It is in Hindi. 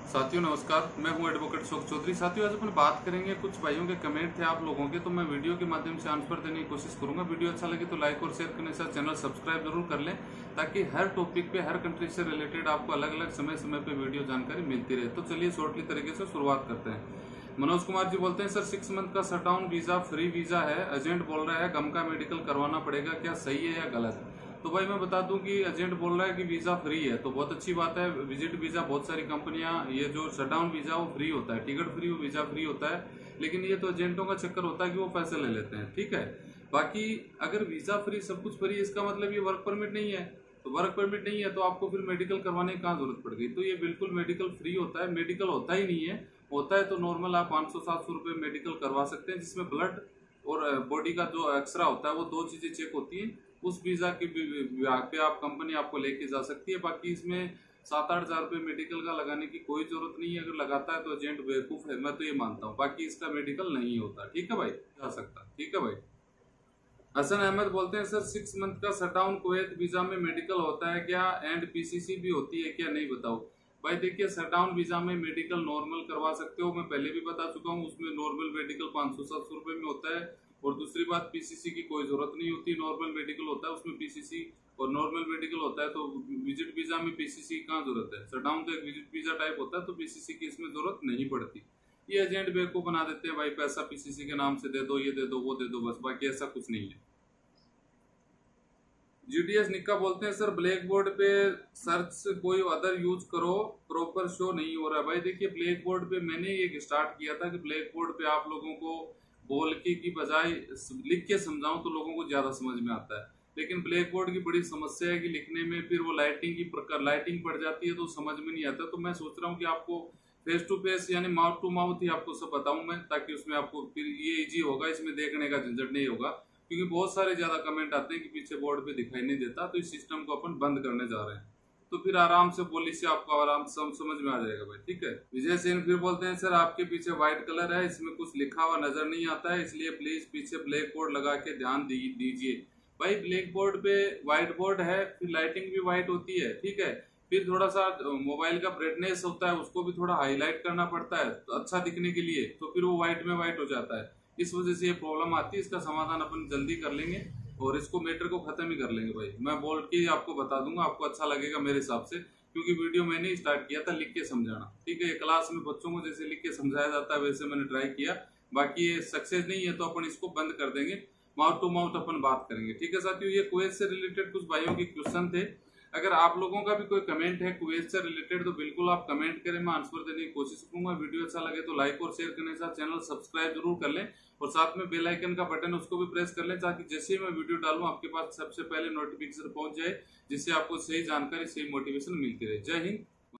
साथियों नमस्कार, मैं हूं एडवोकेट अशोक चौधरी। साथियों आज अपन बात करेंगे, कुछ भाइयों के कमेंट थे आप लोगों के, तो मैं वीडियो के माध्यम से आंसर देने की कोशिश करूंगा। वीडियो अच्छा लगे तो लाइक और शेयर करने के साथ चैनल सब्सक्राइब जरूर कर लें, ताकि हर टॉपिक पे, हर कंट्री से रिलेटेड आपको अलग अलग समय समय पे वीडियो जानकारी मिलती रहे। तो चलिए शॉर्टली तरीके से शुरुआत करते हैं। मनोज कुमार जी बोलते हैं, सर 6 मंथ का शटडाउन वीजा फ्री वीजा है, एजेंट बोल रहा है गम का मेडिकल करवाना पड़ेगा, क्या सही है या गलत? तो भाई मैं बता दूं कि एजेंट बोल रहा है कि वीजा फ्री है, तो बहुत अच्छी बात है। विजिट वीजा बहुत सारी कंपनियां, ये जो शटडाउन वीजा वो फ्री होता है, टिकट फ्री वीजा फ्री होता है, लेकिन ये तो एजेंटों का चक्कर होता है कि वो पैसे ले लेते हैं, ठीक है। बाकी अगर वीजा फ्री, सब कुछ फ्री, इसका मतलब ये वर्क परमिट नहीं है। तो वर्क परमिट नहीं है तो आपको फिर मेडिकल करवाने की कहाँ जरूरत पड़ गई? तो ये बिल्कुल मेडिकल फ्री होता है। मेडिकल होता ही नहीं है, होता है तो नॉर्मल आप 500-700 रुपये मेडिकल करवा सकते हैं, जिसमें ब्लड और बॉडी का जो एक्सरा होता है वो दो चीजें चेक होती हैं। उस वीजा के विभाग पे आप कंपनी आपको लेके जा सकती है। बाकी इसमें 7-8 हजार रुपये मेडिकल का लगाने की कोई जरूरत नहीं है। अगर लगाता है तो एजेंट बेवकूफ है, मैं तो ये मानता हूँ। बाकी इसका मेडिकल नहीं होता, ठीक है भाई, जा सकता, ठीक है भाई। हसन अहमद बोलते हैं, सर 6 मंथ का शटडाउन कुवैत वीजा में मेडिकल होता है क्या, एंड पीसीसी भी होती है क्या, नहीं बताओ। भाई देखिए, शटडाउन वीजा में मेडिकल नॉर्मल करवा सकते हो, मैं पहले भी बता चुका हूँ। उसमें नॉर्मल मेडिकल 500-700 रुपए में होता है। और दूसरी बात, पीसीसी की कोई जरूरत नहीं होती, नॉर्मल मेडिकल होता है उसमें पीसीसी, और नॉर्मल मेडिकल होता है। तो विजिट वीजा में पीसीसी की कहाँ जरूरत है? शटडाउन तो एक विजिट वीजा टाइप होता है, तो पीसीसी की इसमें जरूरत नहीं पड़ती। ये एजेंट बेवकूफ बना देते हैं भाई, पैसा पीसीसी के नाम से दे दो, ये दे दो, वो दे दो, बस, बाकी ऐसा कुछ नहीं है। जीडीएस निक्का बोलते हैं, सर ब्लैक बोर्ड पे सर्च से कोई अदर यूज करो, प्रॉपर शो नहीं हो रहा है। भाई देखिए, ब्लैक बोर्ड पे मैंने ये स्टार्ट किया था कि ब्लैक बोर्ड पे आप लोगों को बोल की बजाय लिख के समझाऊं तो लोगों को ज्यादा समझ में आता है। लेकिन ब्लैक बोर्ड की बड़ी समस्या है कि लिखने में फिर वो लाइटिंग की प्रकार लाइटिंग पड़ जाती है, तो समझ में नहीं आता। तो मैं सोच रहा हूँ कि आपको फेस टू फेस यानी माउथ टू माउथ ही आपको सब बताऊं मैं, ताकि उसमें आपको फिर ये इजी होगा, इसमें देखने का झंझट नहीं होगा। क्योंकि बहुत सारे ज्यादा कमेंट आते हैं कि पीछे बोर्ड पे दिखाई नहीं देता, तो इस सिस्टम को अपन बंद करने जा रहे हैं। तो फिर आराम से बोली से आपको आराम से समझ में आ जाएगा भाई, ठीक है। विजय सेन फिर बोलते हैं, सर आपके पीछे व्हाइट कलर है, इसमें कुछ लिखा हुआ नजर नहीं आता है, इसलिए प्लीज पीछे ब्लैक बोर्ड लगा के ध्यान दीजिए। भाई ब्लैक बोर्ड पे व्हाइट बोर्ड है, फिर लाइटिंग भी व्हाइट होती है, ठीक है। फिर थोड़ा सा मोबाइल का ब्राइटनेस होता है, उसको भी थोड़ा हाईलाइट करना पड़ता है तो अच्छा दिखने के लिए, तो फिर वो व्हाइट में व्हाइट हो जाता है। इस वजह से ये प्रॉब्लम आती है। इसका समाधान अपन जल्दी कर लेंगे और इसको मैटर को खत्म ही कर लेंगे भाई। मैं बोल के आपको बता दूंगा, आपको अच्छा लगेगा मेरे हिसाब से, क्योंकि वीडियो मैंने स्टार्ट किया था लिख के समझाना, ठीक है। क्लास में बच्चों को जैसे लिख के समझाया जाता है वैसे मैंने ट्राई किया। बाकी ये सक्सेस नहीं है तो अपन इसको बंद कर देंगे, माउथ टू माउथ अपन बात करेंगे, ठीक है साथियों। ये क्वेश्चन से रिलेटेड कुछ भाइयों के क्वेश्चन थे। अगर आप लोगों का भी कोई कमेंट है क्वेश्चन से रिलेटेड तो बिल्कुल आप कमेंट करें, मैं आंसर देने की कोशिश करूंगा। वीडियो अच्छा लगे तो लाइक और शेयर करने के साथ चैनल सब्सक्राइब जरूर कर लें, और साथ में बेल आइकन का बटन उसको भी प्रेस कर लें, ताकि जैसे ही मैं वीडियो डालूं आपके पास सबसे पहले नोटिफिकेशन पहुंच जाए, जिससे आपको सही जानकारी, सही मोटिवेशन मिलती रहे। जय हिंद।